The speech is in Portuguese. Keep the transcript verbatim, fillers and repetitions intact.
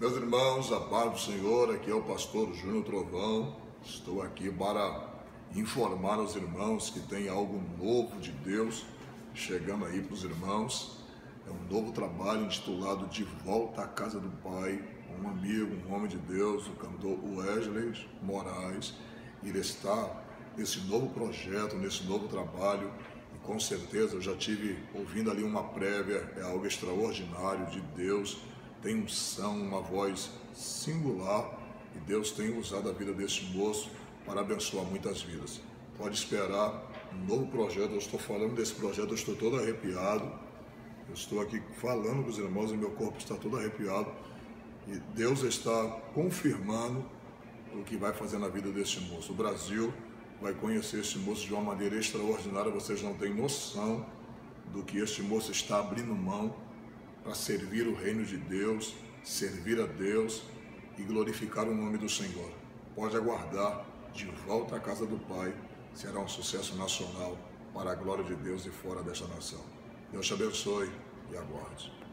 Meus irmãos, a paz do Senhor, aqui é o pastor Júnior Trovão. Estou aqui para informar aos irmãos que tem algo novo de Deus chegando aí para os irmãos. É um novo trabalho intitulado De Volta à Casa do Pai. Um amigo, um homem de Deus, o cantor Wesley Moraes, ele está nesse novo projeto, nesse novo trabalho. E com certeza eu já tive ouvindo ali uma prévia, é algo extraordinário de Deus. Tem unção, uma voz singular, e Deus tem usado a vida desse moço para abençoar muitas vidas. Pode esperar um novo projeto. Eu estou falando desse projeto, eu estou todo arrepiado. Eu estou aqui falando com os irmãos e meu corpo está todo arrepiado. E Deus está confirmando o que vai fazer na vida desse moço. O Brasil vai conhecer esse moço de uma maneira extraordinária. Vocês não têm noção do que este moço está abrindo mão para servir o reino de Deus, servir a Deus e glorificar o nome do Senhor. Pode aguardar, De Volta à Casa do Pai será um sucesso nacional para a glória de Deus e fora desta nação. Deus te abençoe e aguarde.